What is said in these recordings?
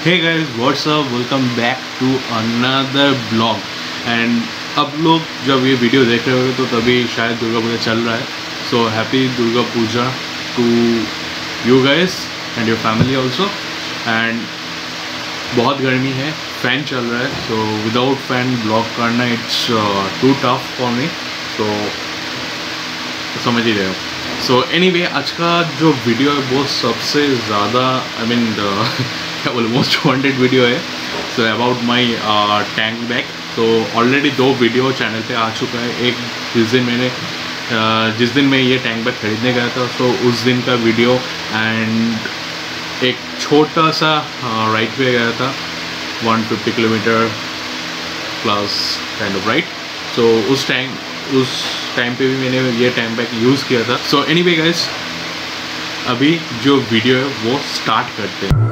Hey guys what's up, welcome back to another vlog. And अब लोग जब ये वीडियो देख रहे होंगे तो तभी शायद दुर्गा पूजा चल रहा है। So happy Durga Puja to you guys and your family also. And बहुत गर्मी है, फ़ैन चल रहा है, सो विदाउट फैन ब्लॉग करना it's too tough for me, so समझ ही रहे हो। सो एनीवे, आज का जो वीडियो है वो सबसे ज़्यादा क्या बोलूँ मोस्ट वांटेड वीडियो है। So about my tank bag. तो ऑलरेडी 2 वीडियो चैनल पे आ चुका है। एक जिस दिन मैं ये टैंक बैग खरीदने गया था, सो उस दिन का वीडियो, एंड एक छोटा सा राइड पे गया था 150 kilometre plus kind of ride. So उस टाइम पे भी मैंने ये टैंक बैग यूज़ किया था। सो एनीवे गाइस, अभी जो वीडियो है वो स्टार्ट करते हैं।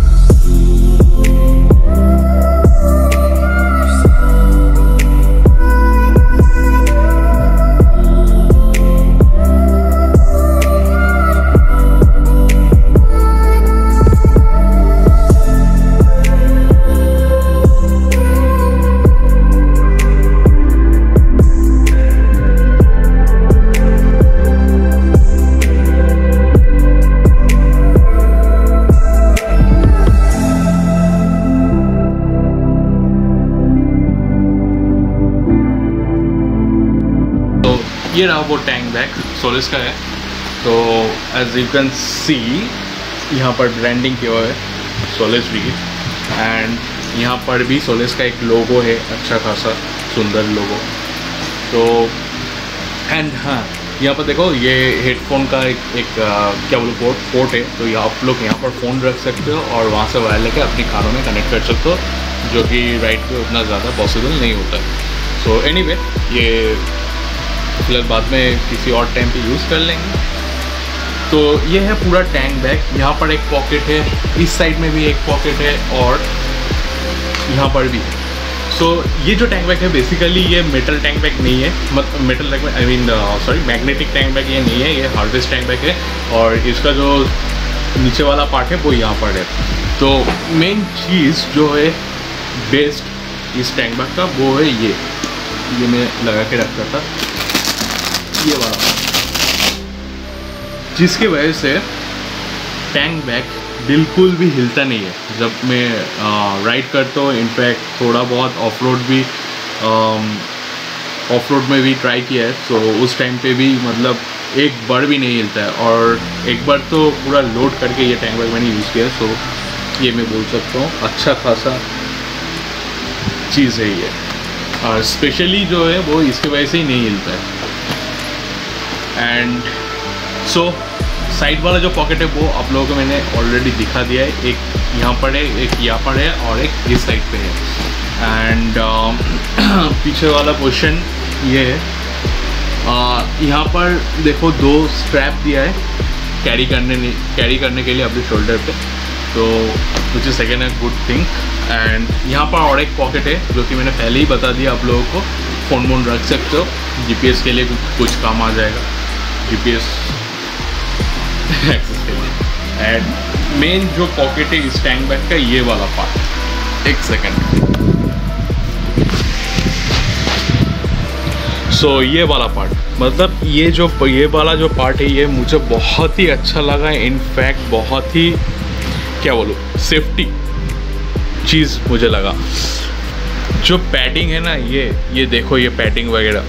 ये रहा वो टैंक बैग, सोलिस का है। तो एज यू कैन सी यहाँ पर ब्रांडिंग किया हुआ है सोलिस भी, एंड यहाँ पर भी सोलिस का एक लोगो है, अच्छा खासा सुंदर लोगो। तो एंड हाँ, यहाँ पर देखो ये हेडफोन का एक क्या बोलूँ पोर्ट है। तो आप लोग यहाँ पर फ़ोन रख सकते हो और वहाँ से वायर लेके अपनी कारों में कनेक्ट कर सकते हो, जो कि राइड पे उतना ज़्यादा पॉसिबल नहीं होता है। सो एनीवे, ये फिलहाल बाद में किसी और टाइम पे यूज़ कर लेंगे। तो ये है पूरा टैंक बैग। यहाँ पर एक पॉकेट है, इस साइड में भी एक पॉकेट है और यहाँ पर भी। सो ये जो टैंक बैग है बेसिकली ये मेटल टैंक बैग नहीं है, metal tank bag magnetic tank bag ये नहीं है, ये हार्वेस्ट टैंक बैग है। और इसका जो नीचे वाला पार्ट है वो यहाँ पर है। तो मेन चीज़ जो है बेस्ट इस टैंक बैग का वो है ये मैं लगा के रखता था, ये वाला, जिसकी वजह से टैंक बैग बिल्कुल भी हिलता नहीं है जब मैं राइड करता हूँ। इनफैक्ट थोड़ा बहुत ऑफ रोड में भी ट्राई किया है, सो उस टाइम पे भी मतलब एक बार भी नहीं हिलता है। और एक बार तो पूरा लोड करके ये टैंक बैग मैंने यूज़ किया, सो ये मैं बोल सकता हूँ अच्छा खासा चीज़ है ये। और स्पेशली जो है वो इसकी वजह से ही नहीं हिलता है। एंड सो साइड वाला जो पॉकेट है वो आप लोगों को मैंने ऑलरेडी दिखा दिया है। एक यहाँ पर है, एक यहाँ पर है और एक इस साइड पे है। एंड पीछे वाला पोर्शन ये है। यहाँ पर देखो 2 स्ट्रैप दिया है कैरी करने के लिए अपने शोल्डर पे, तो which is second good thing. And यहाँ पर और एक पॉकेट है जो कि मैंने पहले ही बता दिया आप लोगों को, फ़ोन वोन रख सकते हो, GPS के लिए कुछ काम आ जाएगा, GPS एक्सेस के लिए। एंड मेन जो पॉकेट है इस टैंक बैग का ये वाला पार्ट, एक सेकेंड। सो ये वाला पार्ट, मतलब ये वाला जो पार्ट है ये मुझे बहुत ही अच्छा लगा। इनफैक्ट बहुत ही क्या बोलूँ सेफ्टी चीज़ मुझे लगा। जो पैडिंग है ना, ये देखो, ये पैडिंग वगैरह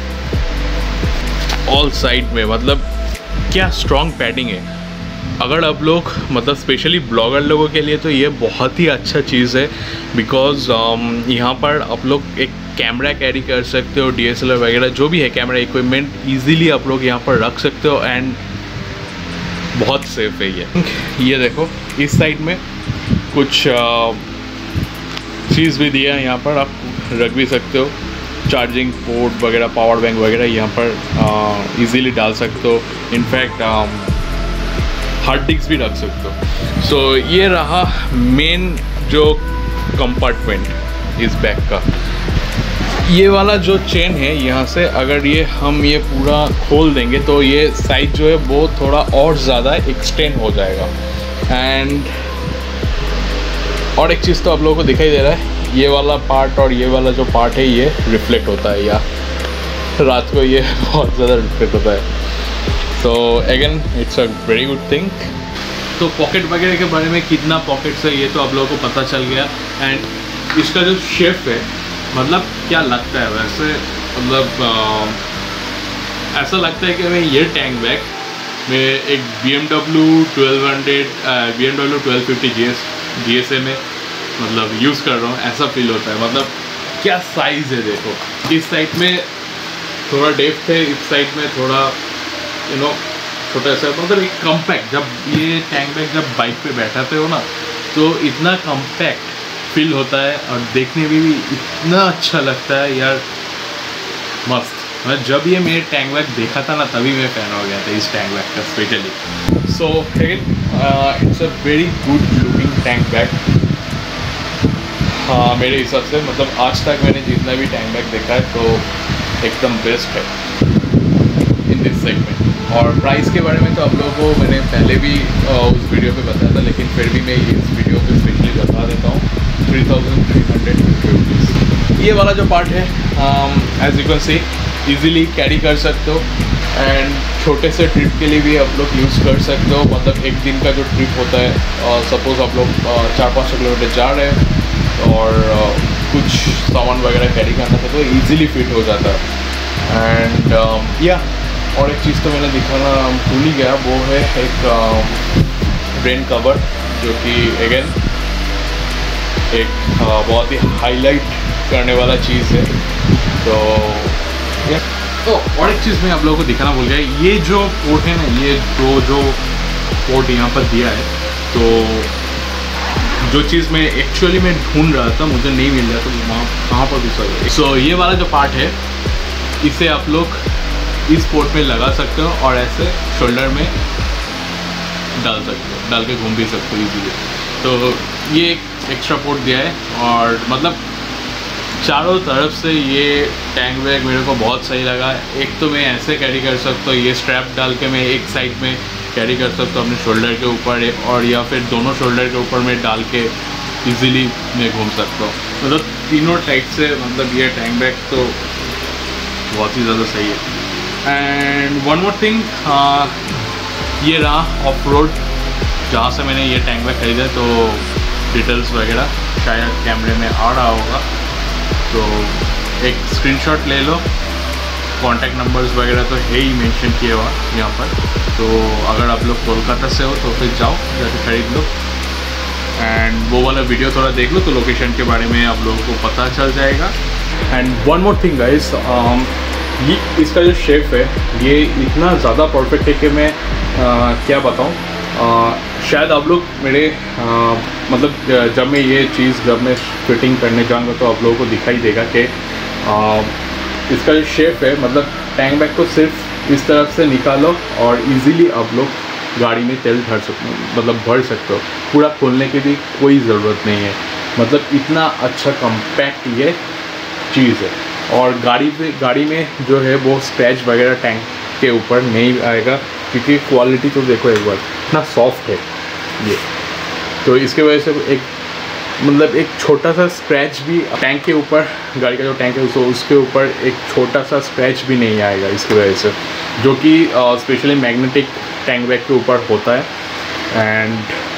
ऑल साइड में, मतलब क्या स्ट्रॉन्ग पैडिंग है। अगर आप लोग मतलब स्पेशली ब्लॉगर लोगों के लिए तो ये बहुत ही अच्छा चीज़ है, बिकॉज यहाँ पर आप लोग एक कैमरा कैरी कर सकते हो, DSLR वगैरह जो भी है कैमरा इक्विपमेंट ईजीली आप लोग यहाँ पर रख सकते हो। एंड बहुत सेफ है ये देखो, इस साइड में कुछ चीज़ भी दिया है, यहाँ पर आप रख भी सकते हो, चार्जिंग पोर्ट वगैरह, पावर बैंक वगैरह यहाँ पर इजीली डाल सकते हो। इनफैक्ट हार्ड डिस्क भी रख सकते हो। सो ये रहा मेन जो कंपार्टमेंट इस बैग का। ये वाला जो चेन है यहाँ से अगर हम ये पूरा खोल देंगे तो ये साइज जो है वो थोड़ा और ज़्यादा एक्सटेंड हो जाएगा। एंड और एक चीज़ तो आप लोगों को दिखाई दे रहा है, ये वाला पार्ट और ये वाला जो पार्ट है ये रिफ्लेक्ट होता है, या रात को ये बहुत ज़्यादा रिफ्लेक्ट होता है। तो again it's a very good thing. तो पॉकेट वगैरह के बारे में कितना पॉकेट्स है ये तो आप लोगों को पता चल गया। एंड इसका जो शेप है, मतलब क्या लगता है वैसे, मतलब ऐसा लगता है कि मैं ये टैंक बैग में एक BMW 1250 GSA में मतलब यूज़ कर रहा हूँ, ऐसा फील होता है। मतलब क्या साइज़ है देखो, इस साइड में थोड़ा डेप्थ है, इस साइड में थोड़ा छोटा सा, मतलब एक कम्पैक्ट। जब ये टैंक बैग जब बाइक पे बैठाते हो ना तो इतना कम्पैक्ट फील होता है और देखने में भी इतना अच्छा लगता है यार, मस्त। मैं जब ये मेरे टैंक बैग देखा था ना तभी मैं फ़ैन हो गया था इस टैंक बैग का specially. So it's a very good looking tank bag मेरे हिसाब से। मतलब आज तक मैंने जितना भी टैंक बैग देखा है तो एकदम बेस्ट है इन दिस सेगमेंट। और प्राइस के बारे में तो आप लोगों को मैंने पहले भी उस वीडियो पे बताया था, लेकिन फिर भी मैं इस वीडियो पे स्पेशली बता देता हूँ। 3350 रुपीज़ ये वाला जो पार्ट है, as you can see easily carry कर सकते हो। एंड छोटे से ट्रिप के लिए भी आप लोग यूज़ कर सकते हो। मतलब एक दिन का जो ट्रिप होता है, सपोज़ आप लोग 400-500 किलोमीटर जा रहे हैं और कुछ सामान वगैरह कैरी करना था तो ईज़िली फिट हो जाता है। एंड और एक चीज़ तो मैंने दिखाना भूल ही गया, वो है एक रेन कवर, जो कि अगेन एक बहुत ही हाईलाइट करने वाला चीज़ है। तो और एक चीज़ मैं आप लोगों को दिखाना भूल गया, ये जो पोर्ट है ना, ये जो पोर्ट यहाँ पर दिया है, तो जो चीज़ मैं एक्चुअली मैं ढूंढ रहा था मुझे नहीं मिल रहा, तो वहाँ कहाँ पर भी सही। सो ये वाला जो पार्ट है इसे आप लोग इस पोर्ट में लगा सकते हो और ऐसे शोल्डर में डाल सकते हो, डाल के घूम भी सकते हो इजीली। तो ये एक एक्स्ट्रा पोर्ट दिया है और मतलब चारों तरफ से ये टैंक बैग मेरे को बहुत सही लगा। एक तो मैं ऐसे कैरी कर सकता हूँ, ये स्ट्रैप डाल के मैं एक साइड में कैरी कर सकता हूँ अपने शोल्डर के ऊपर, और या फिर दोनों शोल्डर के ऊपर मैं डाल के इजीली मैं घूम सकता हूँ। मतलब तीनों टाइप से मतलब ये टैंक बैग तो बहुत ही ज़्यादा सही है। एंड वन मोर थिंग, ये रहा ऑफ रोड जहाँ से मैंने ये टैंक बैग खरीदा, तो डिटेल्स वगैरह शायद कैमरे में आ रहा होगा, तो एक स्क्रीनशॉट ले लो। कॉन्टैक्ट नंबर्स वगैरह तो है ही मेंशन किए हुआ यहाँ पर, तो अगर आप लोग कोलकाता से हो तो फिर जाओ जाके खरीद लो। एंड वो वाला वीडियो थोड़ा देख लो तो लोकेशन के बारे में आप लोगों को पता चल जाएगा। And one more thing guys, ये इसका जो शेप है ये इतना ज़्यादा परफेक्ट है कि मैं क्या बताऊँ। शायद आप लोग मेरे मतलब जब मैं ये चीज़ जब मैं फिटिंग करने जाऊँगा तो आप लोगों को दिखाई देगा कि इसका जो शेप है, मतलब टैंक बैग को सिर्फ इस तरफ से निकालो और इजीली आप लोग गाड़ी में तेल भर सकते हो। पूरा खोलने की भी कोई ज़रूरत नहीं है। मतलब इतना अच्छा कम्पैक्ट ये चीज़ है। और गाड़ी में जो है वो स्क्रैच वगैरह टैंक के ऊपर नहीं आएगा, क्योंकि क्वालिटी तो देखो एक बार इतना सॉफ्ट है ये। तो इसके वजह से एक छोटा सा स्क्रैच भी टैंक के ऊपर, गाड़ी का जो टैंक है उसके ऊपर एक छोटा सा स्क्रैच भी नहीं आएगा इसकी वजह से, जो कि स्पेशली मैग्नेटिक टैंक बैग के ऊपर होता है। एंड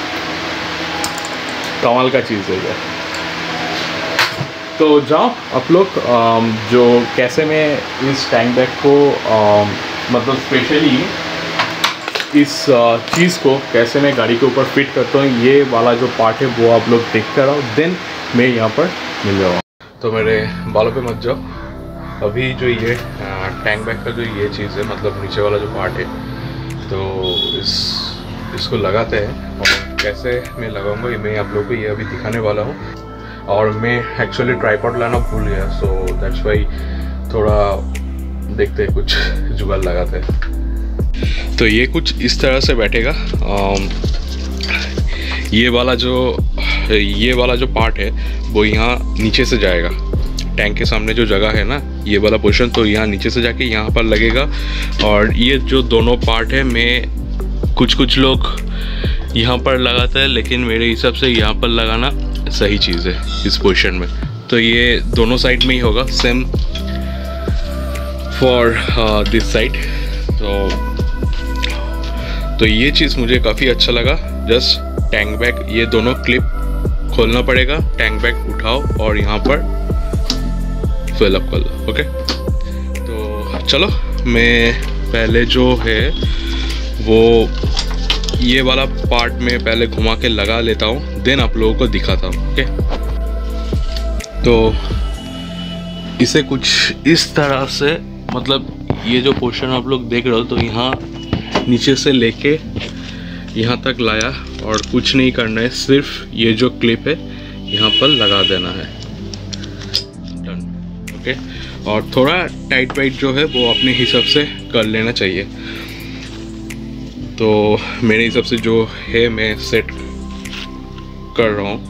कमाल का चीज़ है ये। तो जाओ आप लोग जो कैसे मैं इस टैंक बैग को मतलब स्पेशली इस चीज़ को कैसे मैं गाड़ी के ऊपर फिट करता हूँ, ये वाला जो पार्ट है वो आप लोग देख कर आओ, देन मैं यहाँ पर मिल जाऊँ। तो मेरे बालों पे मत जाओ। अभी जो ये टैंक बैग का जो ये चीज़ है, मतलब नीचे वाला जो पार्ट है, तो इसको लगाते हैं और कैसे मैं लगाऊंगा ये मैं आप लोगों को ये अभी दिखाने वाला हूँ। और मैं एक्चुअली ट्राइपॉड लाना भूल गया, सो दैट्स वाई थोड़ा देखते हैं कुछ जुगाड़ लगाते हैं। तो ये कुछ इस तरह से बैठेगा। ये वाला जो पार्ट है वो यहाँ नीचे से जाएगा, टैंक के सामने जो जगह है ना ये वाला पोर्शन, तो यहाँ नीचे से जाके यहाँ पर लगेगा। और ये जो दोनों पार्ट है, मैं कुछ लोग यहाँ पर लगाता है, लेकिन मेरे हिसाब से यहाँ पर लगाना सही चीज़ है इस पोजीशन में। तो ये दोनों साइड में ही होगा, सेम फॉर दिस साइड। तो ये चीज़ मुझे काफ़ी अच्छा लगा। जस्ट टैंक बैग, ये दोनों क्लिप खोलना पड़ेगा, टैंक बैग उठाओ और यहाँ पर फिल अप कर लो। ओके, तो चलो मैं पहले जो है वो ये वाला पार्ट में पहले घुमा के लगा लेता हूँ, देन आप लोगों को दिखाता हूँ। ओके, तो इसे कुछ इस तरह से, मतलब ये जो पोर्शन आप लोग देख रहे हो, तो यहाँ नीचे से लेके यहाँ तक लाया और कुछ नहीं करना है, सिर्फ ये जो क्लिप है यहाँ पर लगा देना है। डन। ओके, और थोड़ा टाइट वाइट जो है वो अपने हिसाब से कर लेना चाहिए। तो मेरे हिसाब से जो है मैं सेट कर रहा हूँ,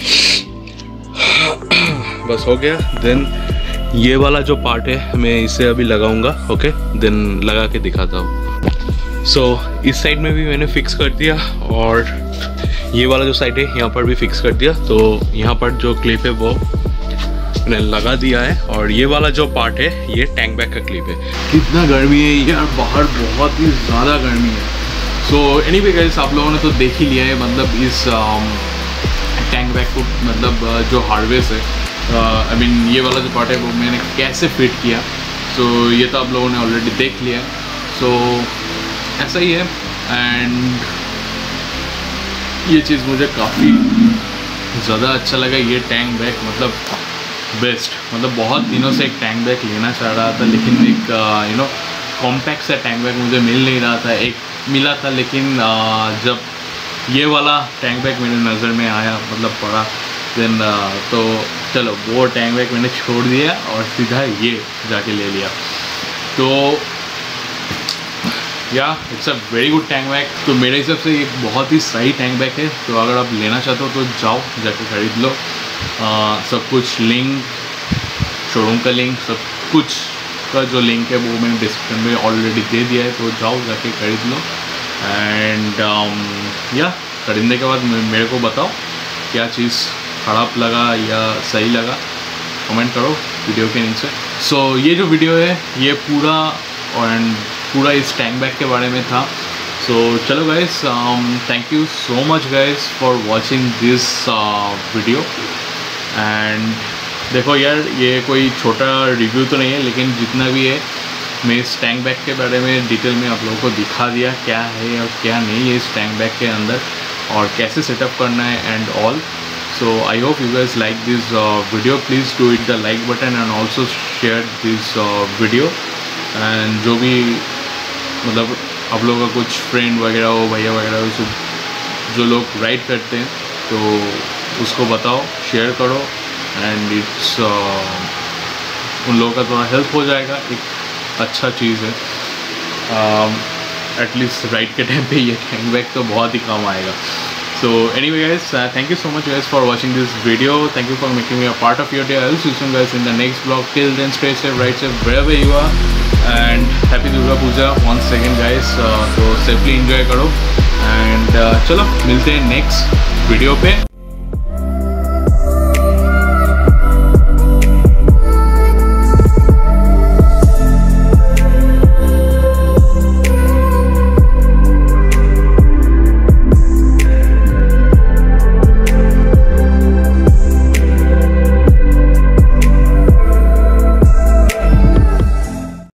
बस हो गया। देन ये वाला जो पार्ट है मैं इसे अभी लगाऊंगा। ओके, देन लगा के दिखाता हूँ। सो इस साइड में भी मैंने फिक्स कर दिया और ये वाला जो साइड है यहाँ पर भी फिक्स कर दिया। तो यहाँ पर जो क्लिप है वो मैंने लगा दिया है और ये वाला जो पार्ट है ये टैंक बैग का क्लिप है। कितना गर्मी है यार, बाहर बहुत ही ज़्यादा गर्मी है। सो एनीवे गाइस, आप लोगों ने तो देख ही लिया है, मतलब इस टैंक बैग को, मतलब जो हार्डवेयर है, आई मीन ये वाला जो पार्ट है वो मैंने कैसे फिट किया। सो ये तो आप लोगों ने ऑलरेडी देख लिया। सो ऐसा ही है। एंड ये चीज़ मुझे काफ़ी ज़्यादा अच्छा लगा, ये टैंक बैग मतलब बेस्ट। मतलब बहुत दिनों से एक टैंक बैग लेना चाह रहा था, लेकिन एक यू नो कॉम्पैक्ट सा टैंक बैग मुझे मिल नहीं रहा था। एक मिला था, लेकिन जब ये वाला टैंक बैग मेरे नज़र में आया, मतलब पड़ा, देन तो चलो वो टैंक बैग मैंने छोड़ दिया और सीधा ये जाके ले लिया। तो या it's a very good tank bag. तो मेरे हिसाब से एक बहुत ही सही टैंक बैग है। तो अगर आप लेना चाहते हो तो जाओ, जाके ख़रीद लो। सब कुछ लिंक, शोरूम का लिंक, सब कुछ का जो लिंक है वो मैंने डिस्क्रिप्शन में ऑलरेडी दे दिया है। तो जाओ, जाके खरीद लो। एंड या खरीदने के बाद मेरे को बताओ क्या चीज़ ख़राब लगा या सही लगा, कमेंट करो वीडियो के नीचे। सो ये जो वीडियो है ये पूरा इस टैंक बैग के बारे में था। सो चलो guys, thank you so much guys for watching this video. And देखो यार, ये कोई छोटा रिव्यू तो नहीं है, लेकिन जितना भी है मैं इस टैंक बैग के बारे में डिटेल में आप लोगों को दिखा दिया, क्या है और क्या नहीं है इस टैंक बैग के अंदर और कैसे सेटअप करना है and all. So I hope you guys like this video. Please do hit the like button and also share this video. And जो भी मतलब आप लोगों का कुछ फ्रेंड वगैरह हो, भैया वगैरह हो, जो लोग राइड करते हैं तो उसको बताओ, शेयर करो। एंड इट्स उन लोगों का थोड़ा हेल्प हो जाएगा, एक अच्छा चीज़ है। एटलीस्ट राइड के टाइम पे ये टैंक बैग तो बहुत ही काम आएगा। So anyway guys, thank you so much guys for watching this video. Thank you for making me a part of your day. I'll see you soon guys in the next vlog. Till then, stay safe, ride safe wherever you are, and happy Durga Puja once again guys. So safely enjoy करो and चलो मिलते हैं next video पे।